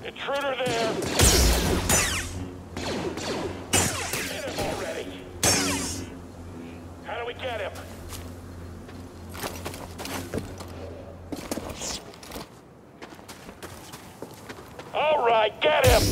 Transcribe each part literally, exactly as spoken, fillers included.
Intruder there! Get him already! How do we get him? All right, get him!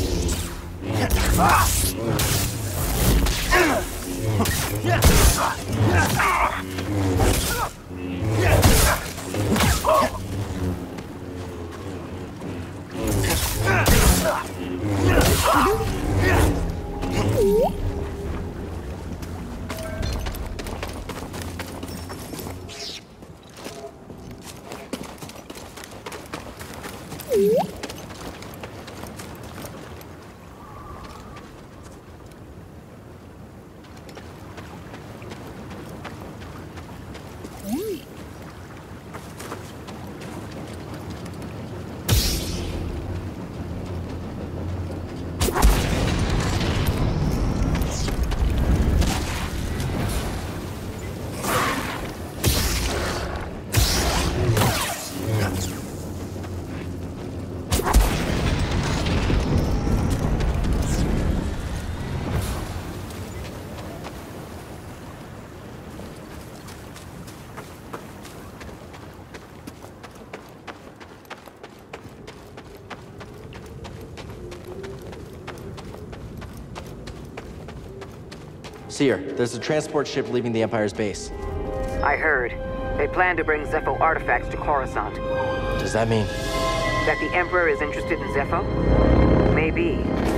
Seer, there's a transport ship leaving the Empire's base. I heard. They plan to bring Zepho artifacts to Coruscant. Does that mean? That the Emperor is interested in Zepho? Maybe.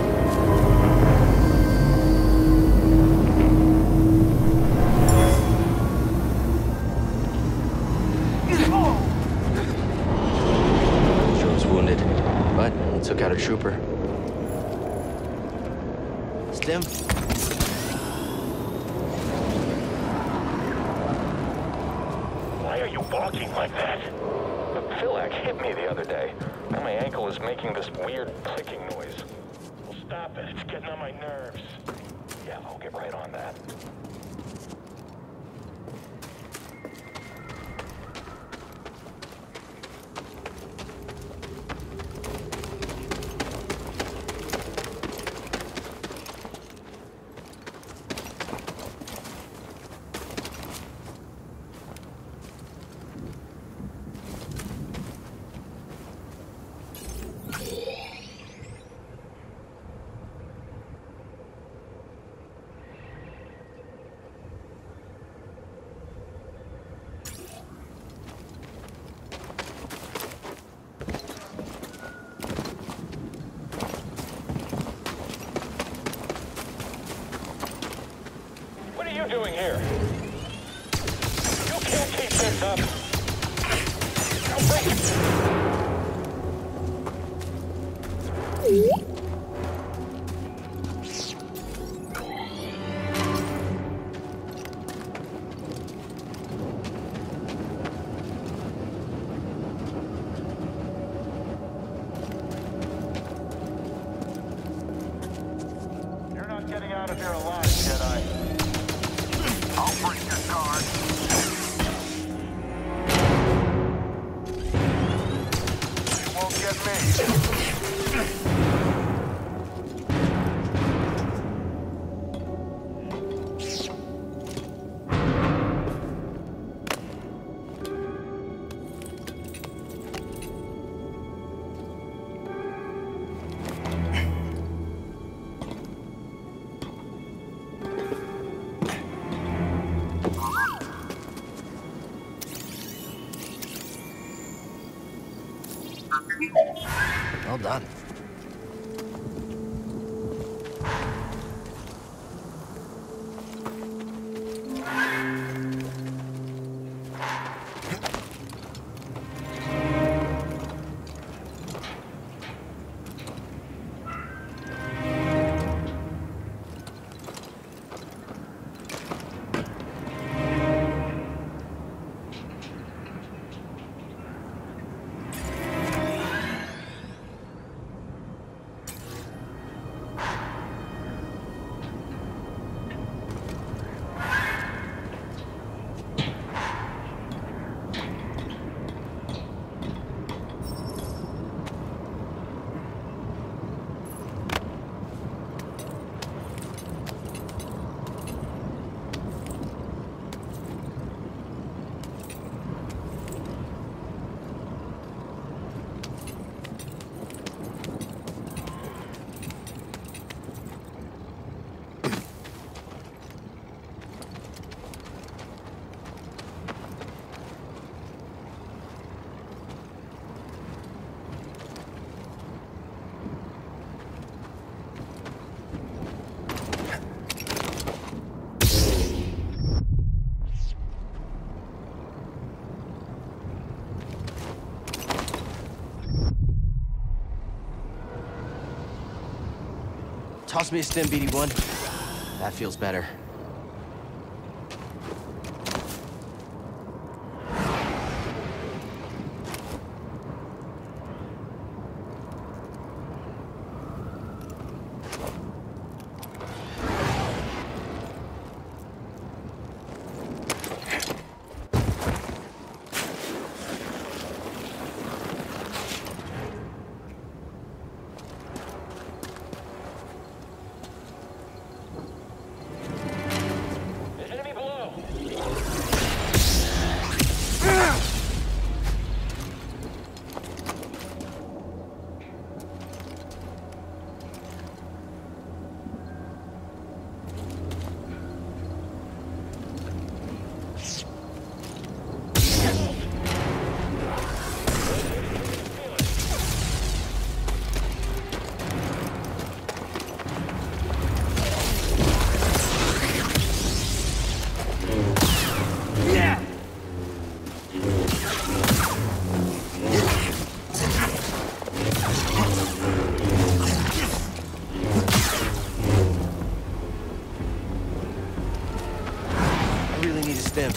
Drone's wounded, but he took out a trooper. Stim? Why are you walking like that? The Philac hit me the other day. Now my ankle is making this weird clicking noise. Well, stop it. It's getting on my nerves. Yeah, I'll get right on that. What are you doing here? You can't keep this up. Now wait. You're not getting out of here alive, Jedi. I'll break your guard. You won't get me. Well done. Toss me a stim, B D one. That feels better. Stim.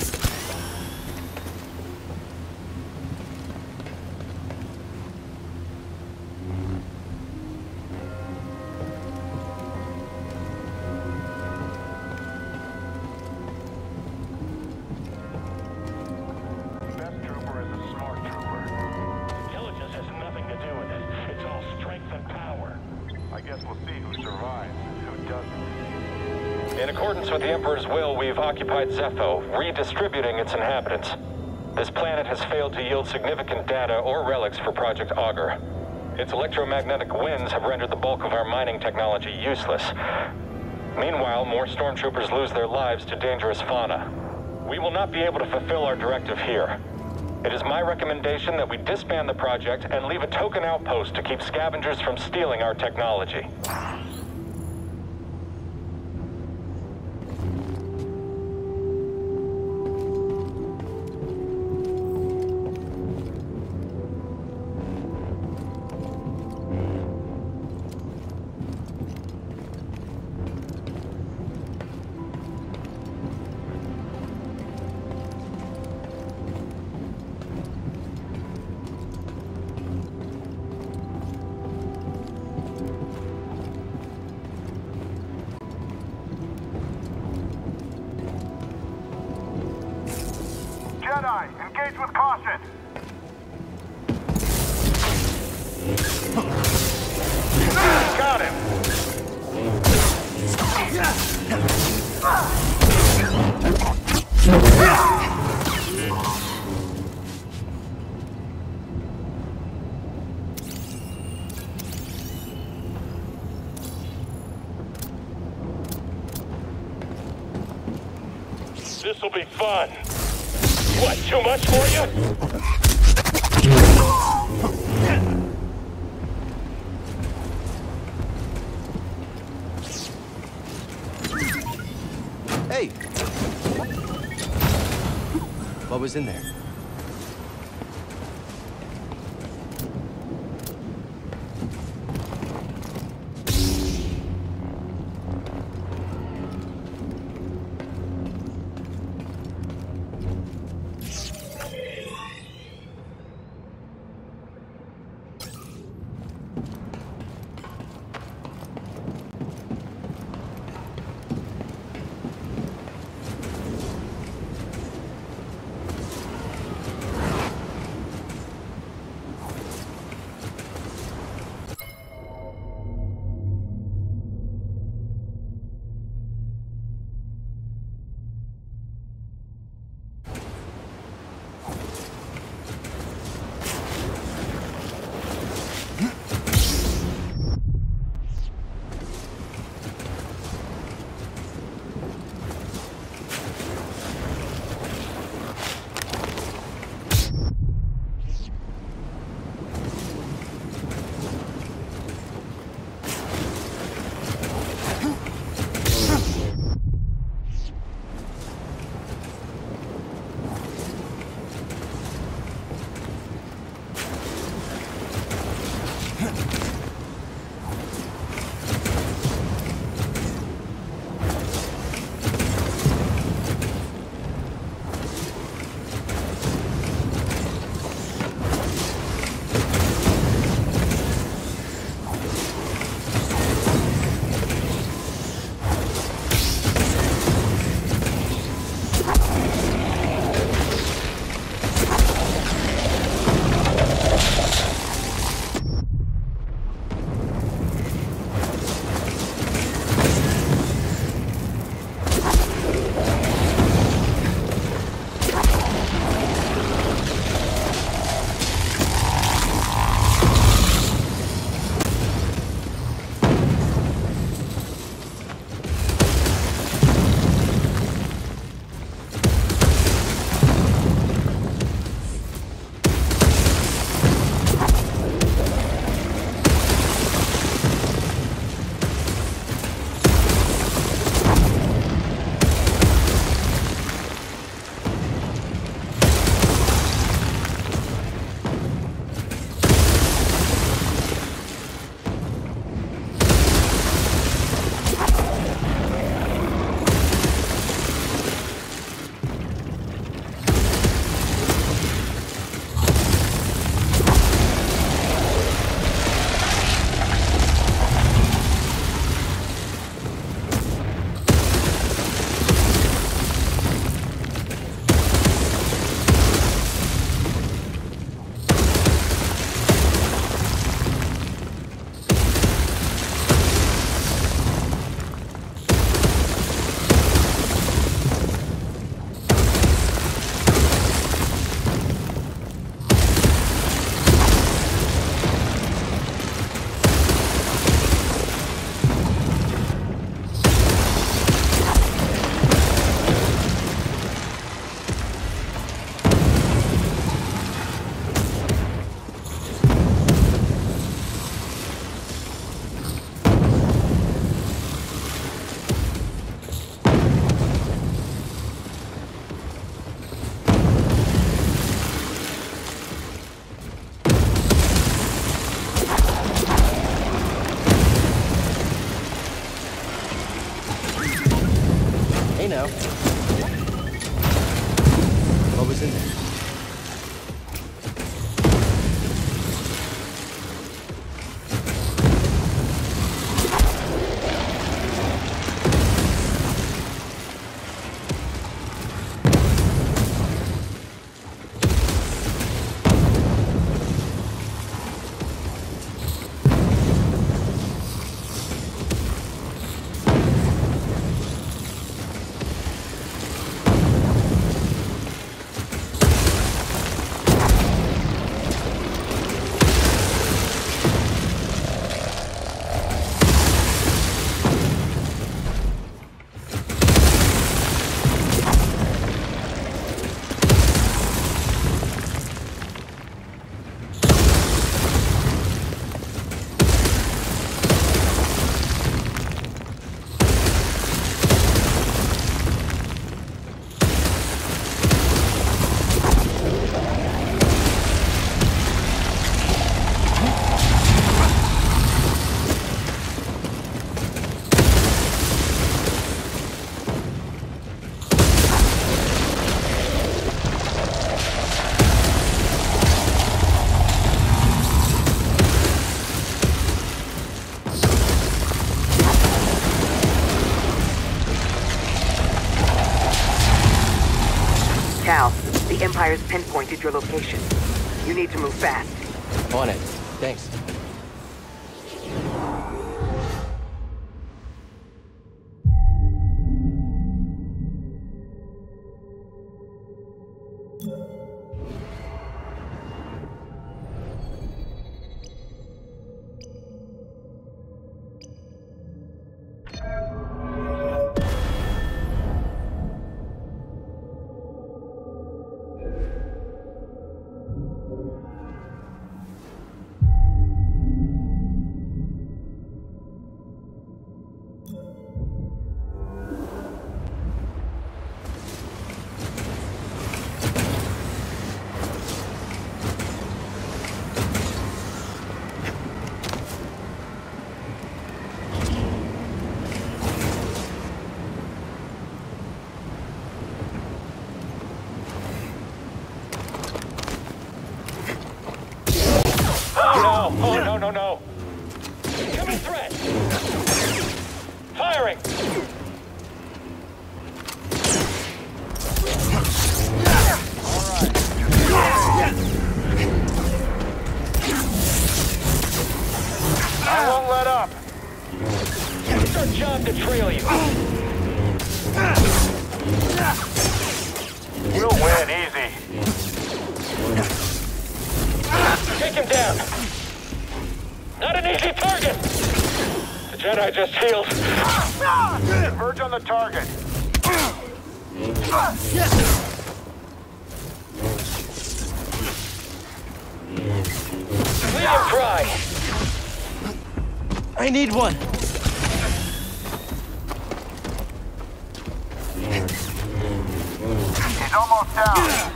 In accordance with the Emperor's will, we've occupied Zeffo, redistributing its inhabitants. This planet has failed to yield significant data or relics for Project Augur. Its electromagnetic winds have rendered the bulk of our mining technology useless. Meanwhile, more stormtroopers lose their lives to dangerous fauna. We will not be able to fulfill our directive here. It is my recommendation that we disband the project and leave a token outpost to keep scavengers from stealing our technology. Jedi, engage with caution! Got him! This'll be fun. What, too much for you? Hey! What was in there? Empire's pinpointed your location. You need to move fast. On it. Thanks. Oh, no, no, no. Incoming threat. Firing. I won't let up. It's our job to trail you. We'll win easy. Take him down. Not an easy target. The Jedi just healed. Converge on the target. Lead him dry. I need one. He's almost down.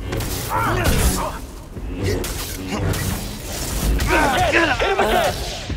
Again, hit him again.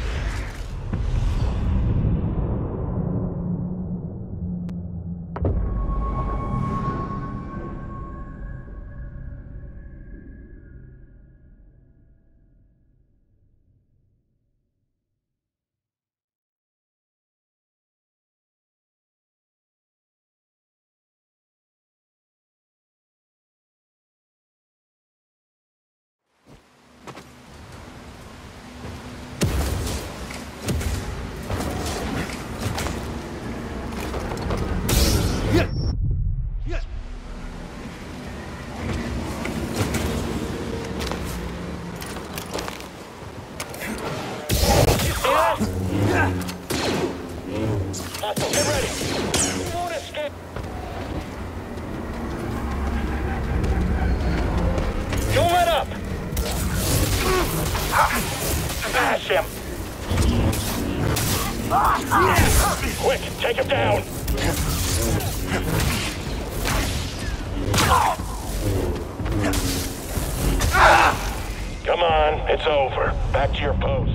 Hostile, get ready. You won't escape. Don't let up. Smash him. Quick, take him down. Come on, it's over. Back to your posts.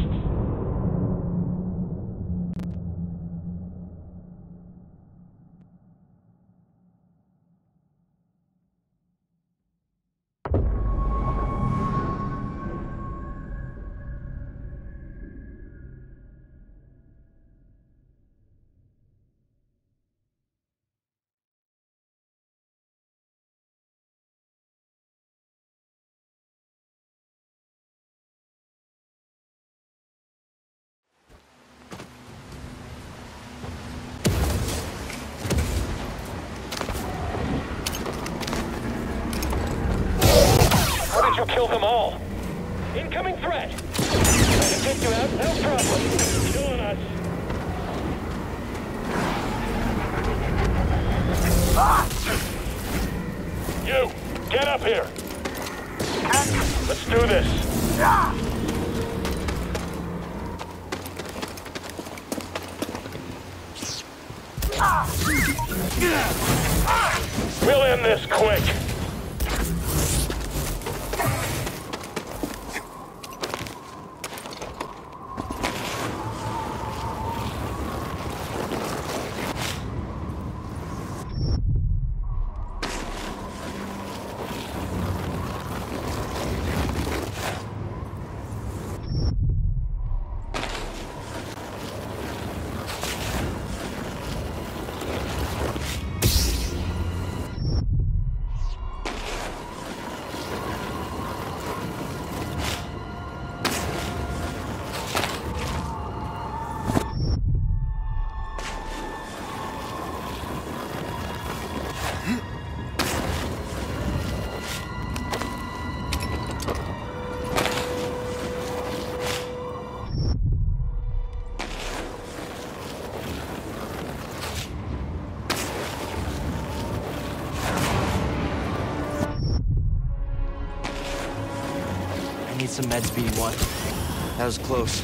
You kill them all. Incoming threat. I can take you out, no problem. Killing us. You, get up here. Let's do this. We'll end this quick. meds, B one. That was close.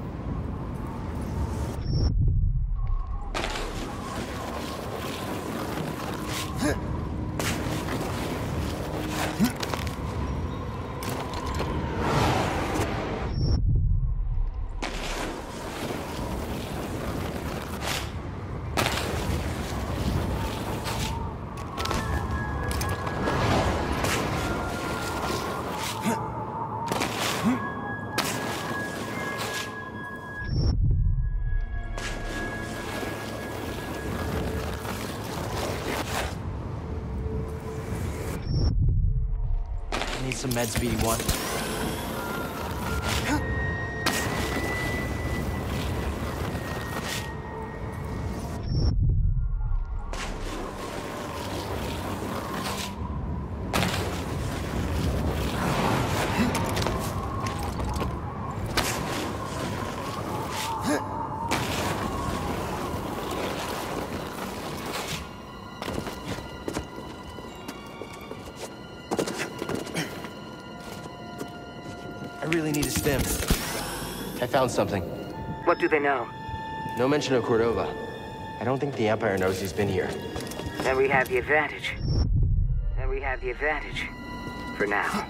Need some meds, B one. I really need a stim. I found something. What do they know? No mention of Cordova. I don't think the Empire knows he's been here. Then we have the advantage. Then we have the advantage. For now.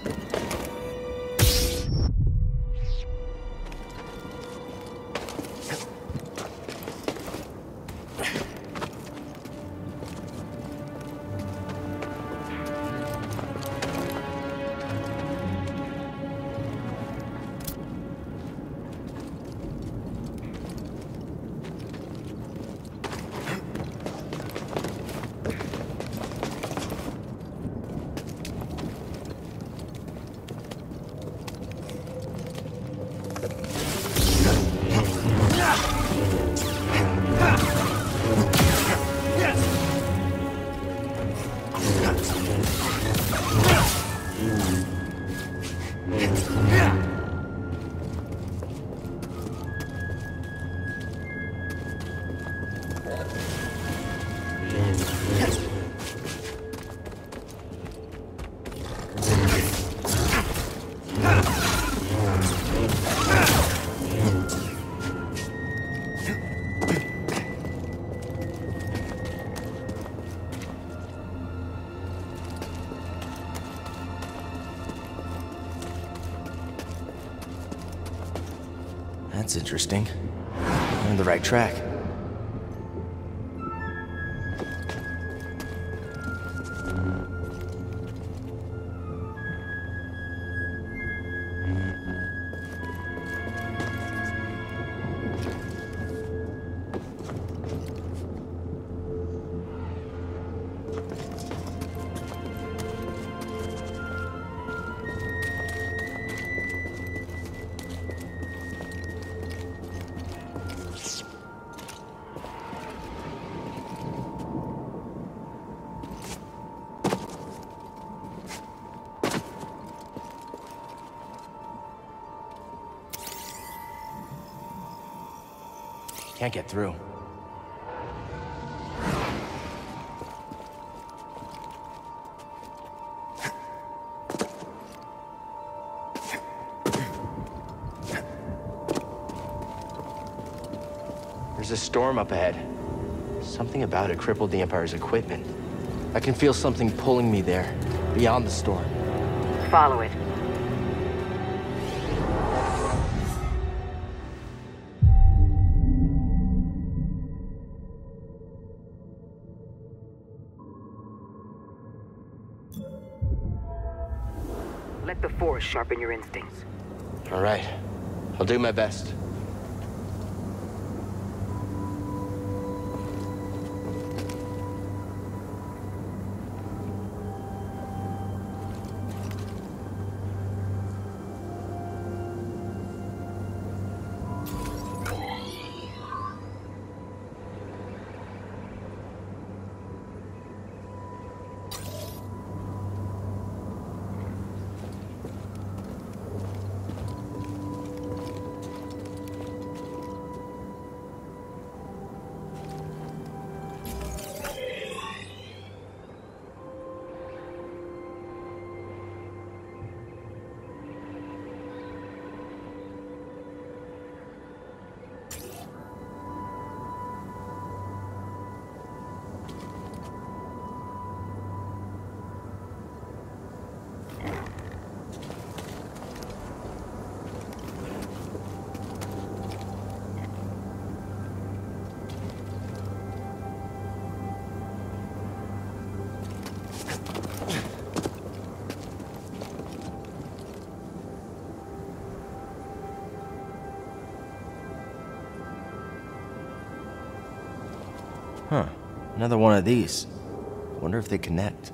That's interesting. We're on the right track. Can't get through. There's a storm up ahead. Something about it crippled the Empire's equipment. I can feel something pulling me there, beyond the storm. Follow it. Let the Force sharpen your instincts. All right. I'll do my best. Huh. Another one of these. Wonder if they connect.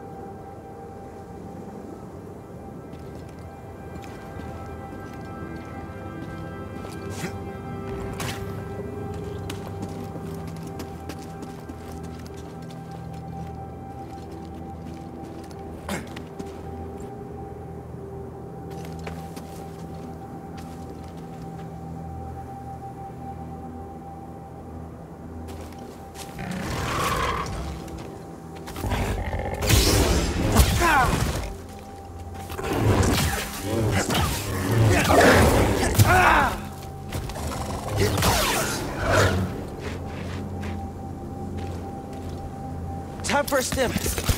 Time for a stim.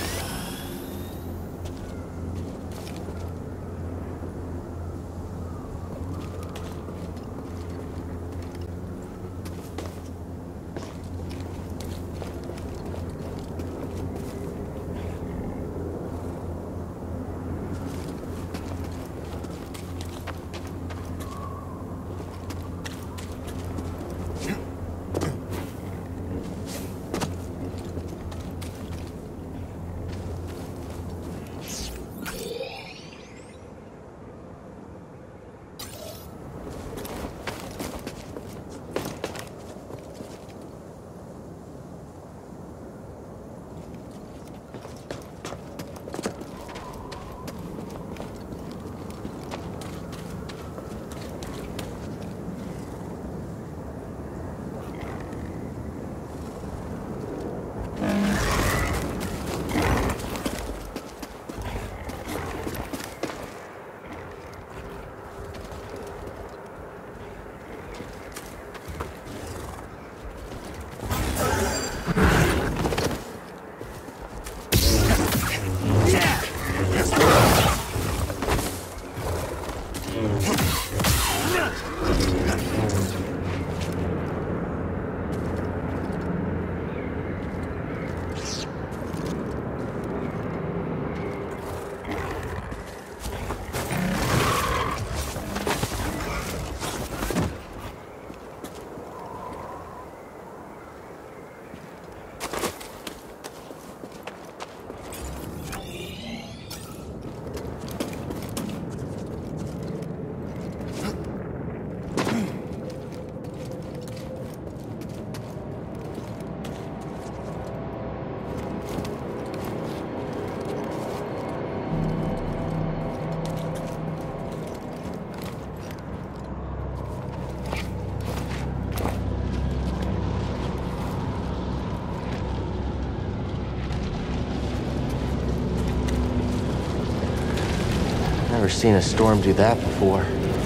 Never seen a storm do that before.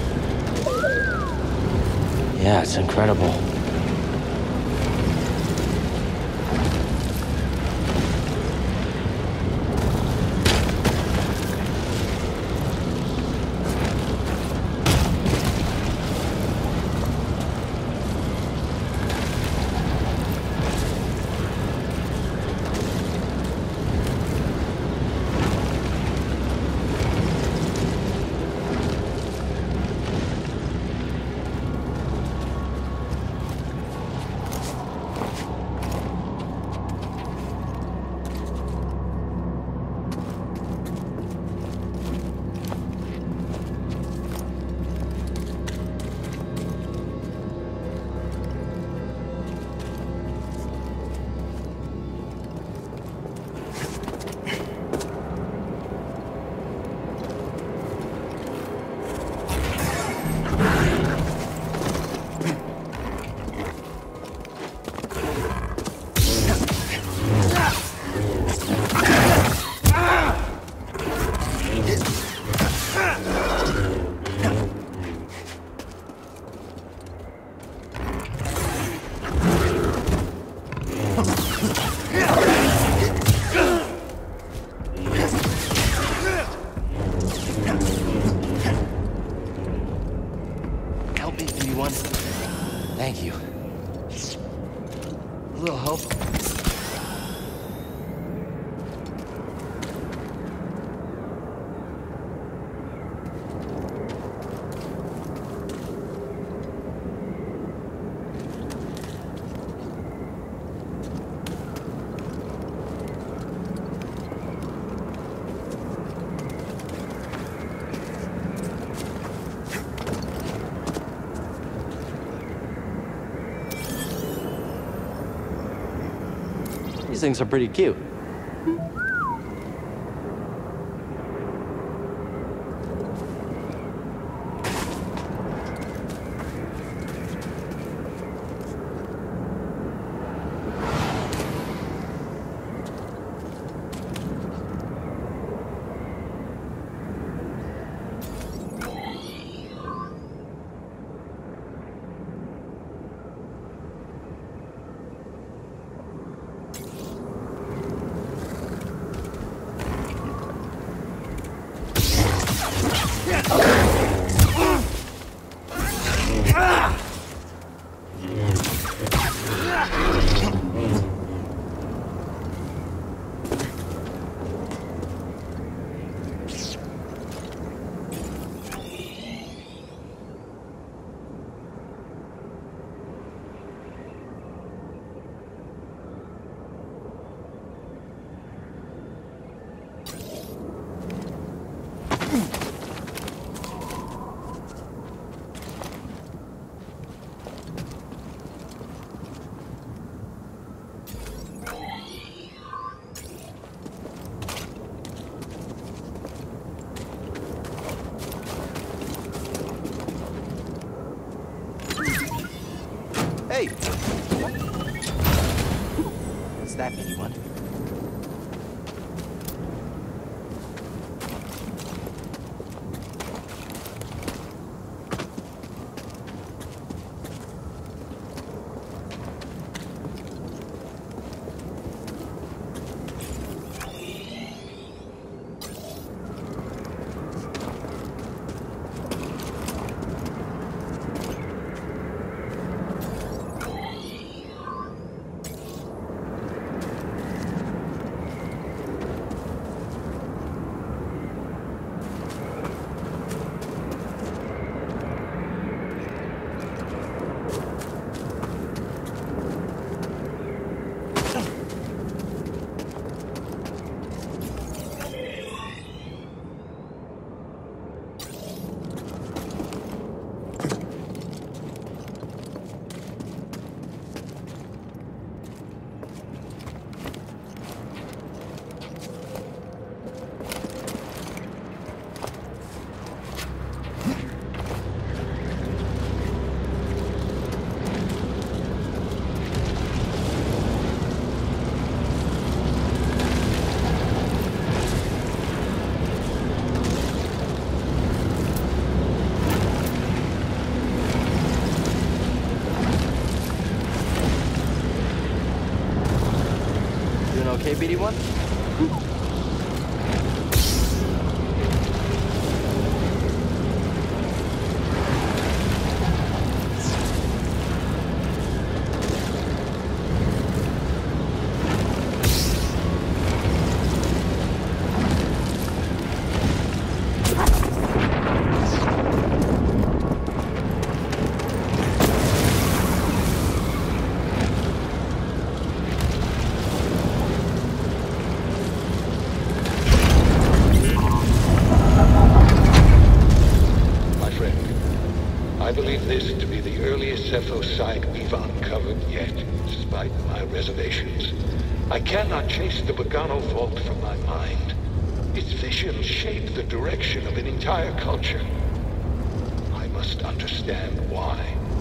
Yeah, it's incredible. Help me, B one. Thank you. A little help. These things are pretty cute. Hey! What's that, B D one? Okay, B D one? I believe this to be the earliest Cepho-site we've uncovered yet, despite my reservations. I cannot chase the Bogano Vault from my mind. Its visions shape the direction of an entire culture. I must understand why.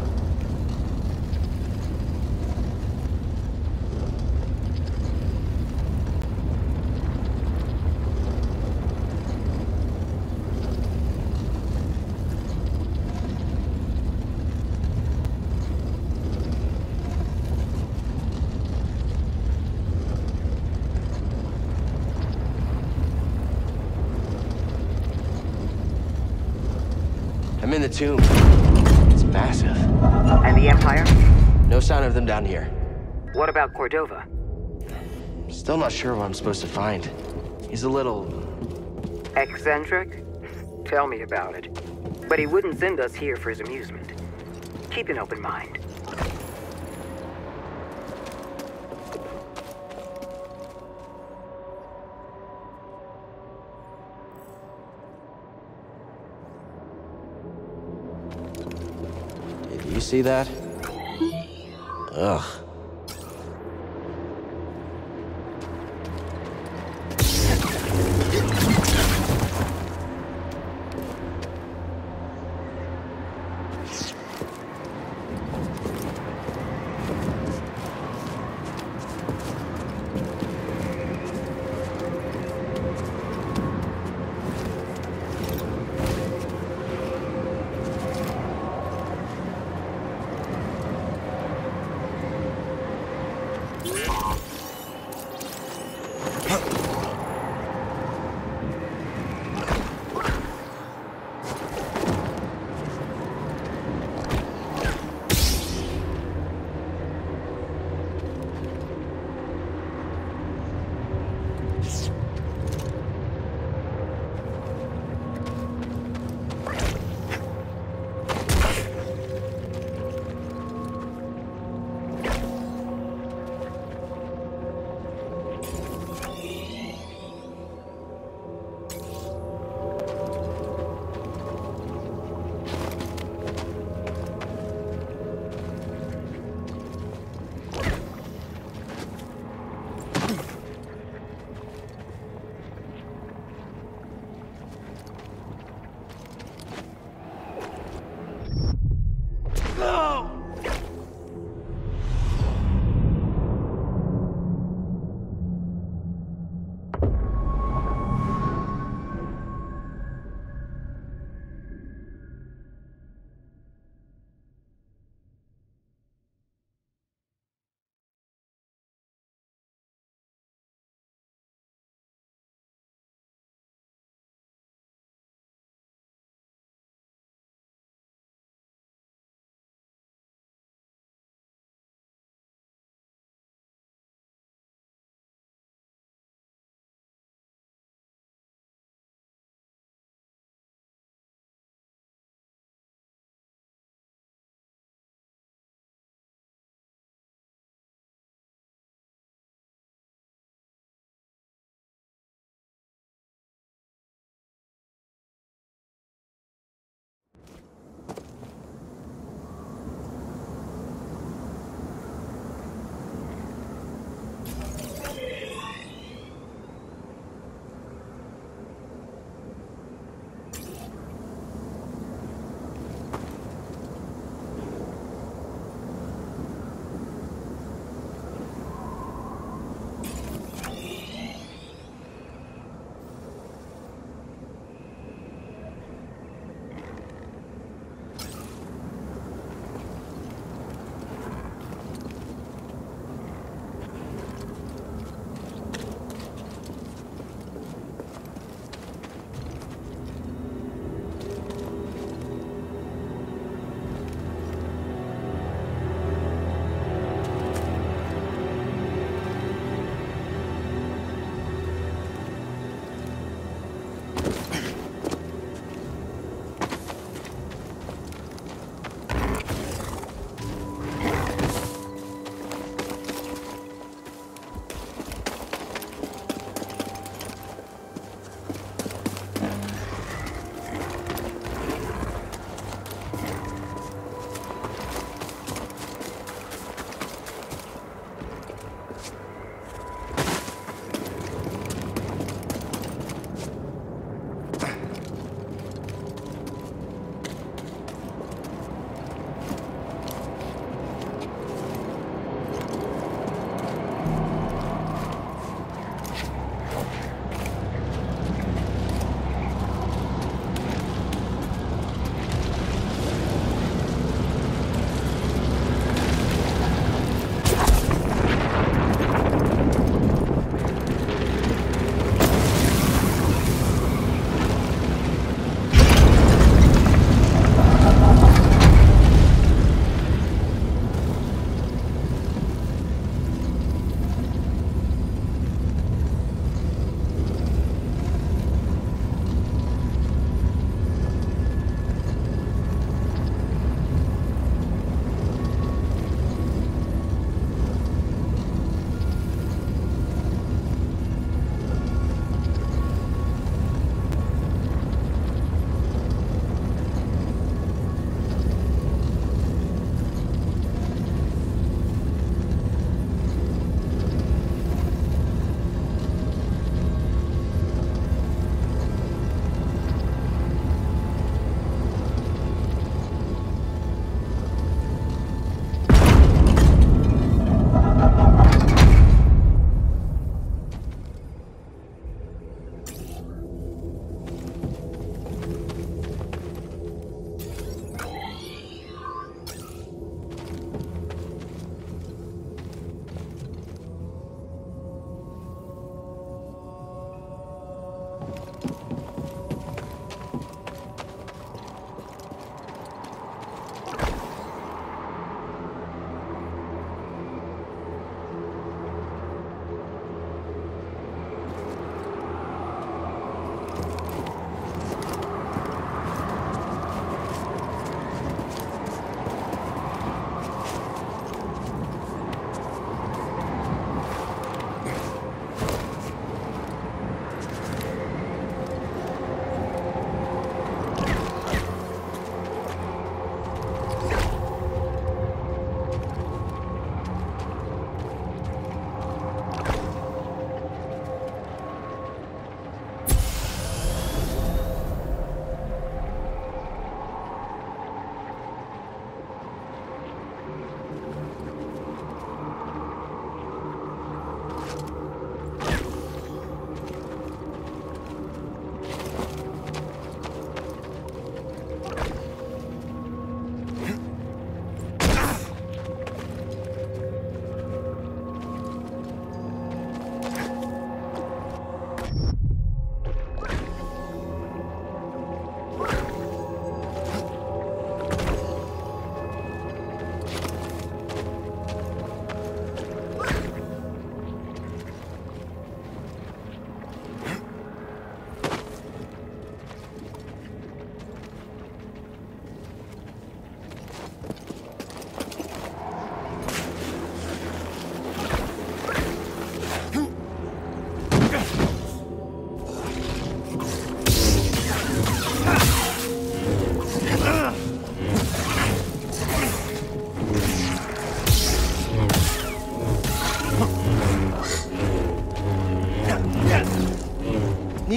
I'm in the tomb. It's massive. And the Empire? No sign of them down here. What about Cordova? Still not sure what I'm supposed to find. He's a little... eccentric? Tell me about it. But he wouldn't send us here for his amusement. Keep an open mind. Did you see that? Ugh.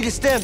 need a stim.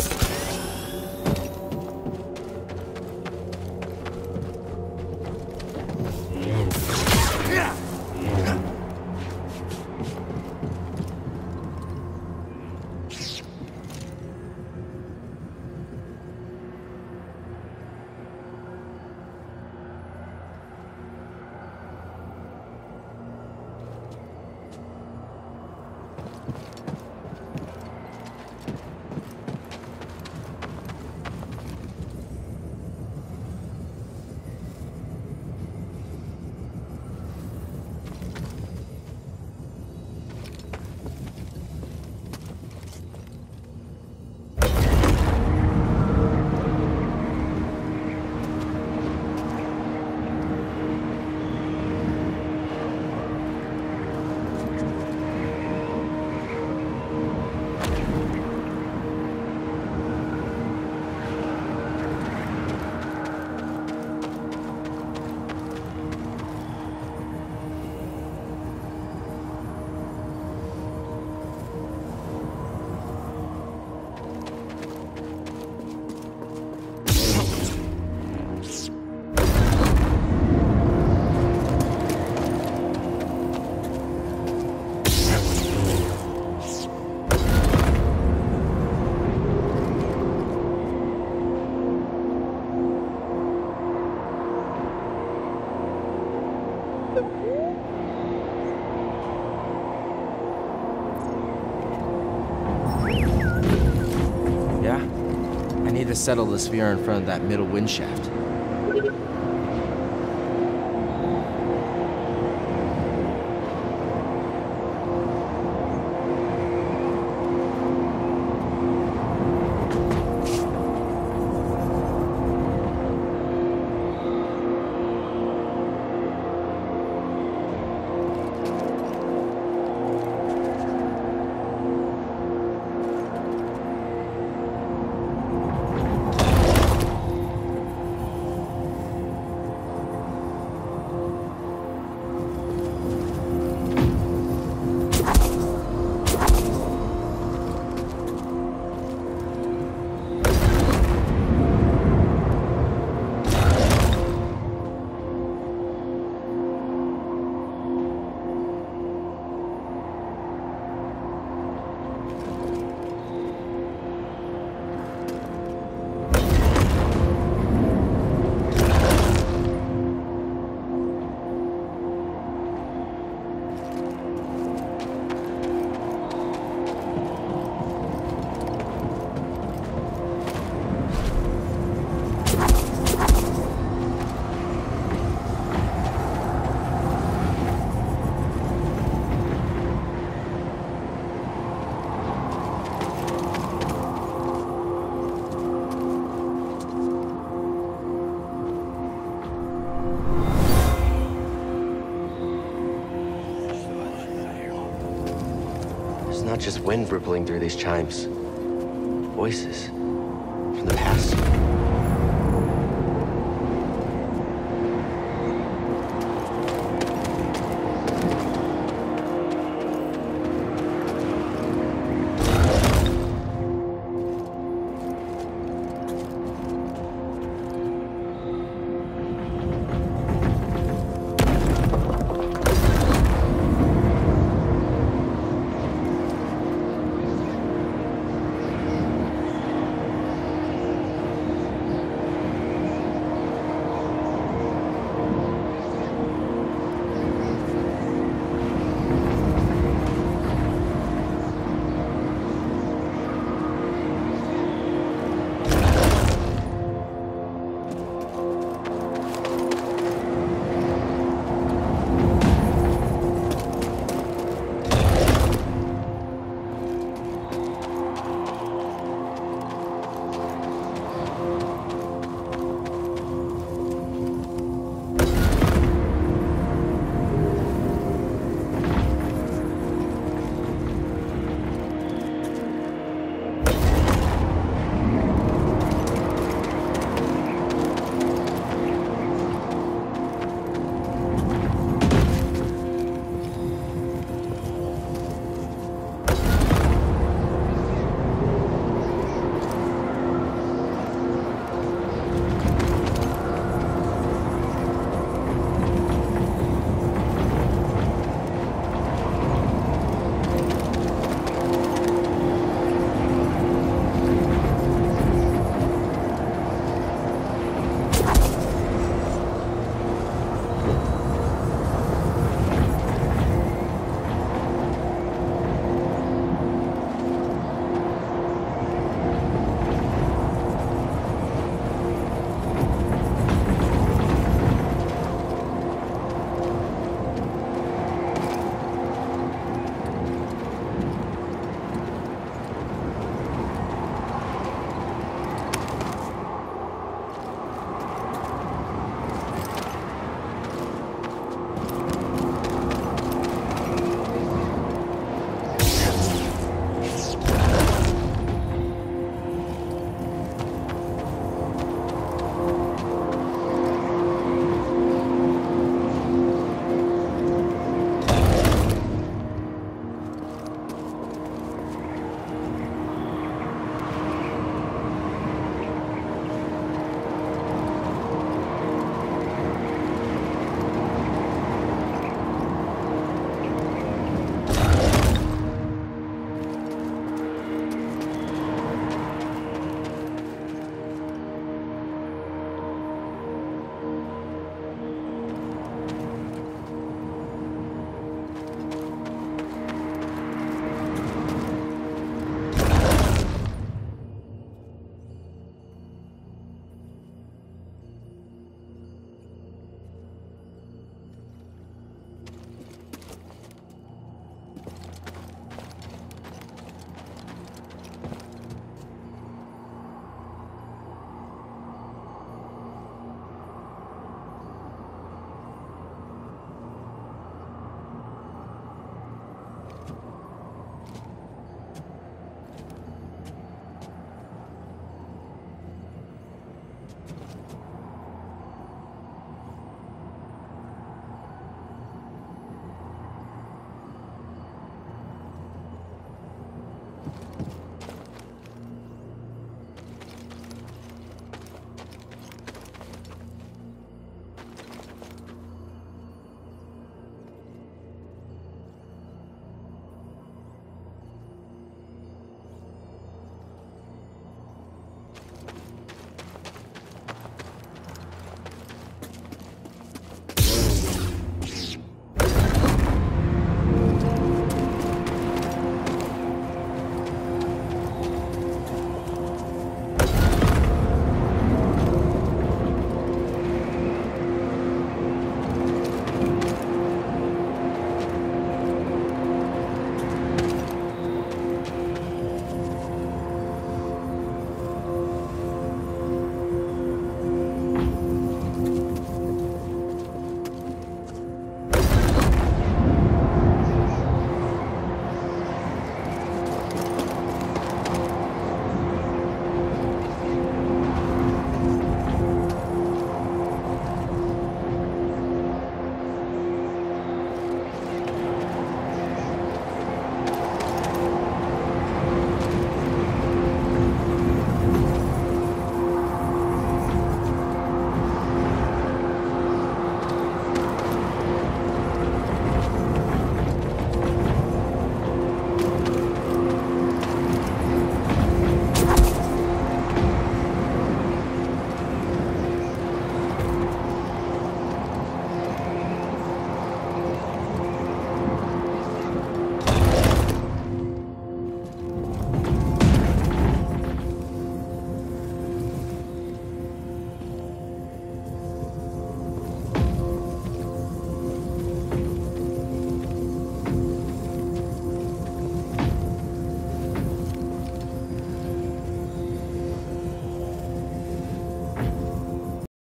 To settle the sphere in front of that middle wind shaft. Not just wind rippling through these chimes. Voices from the past.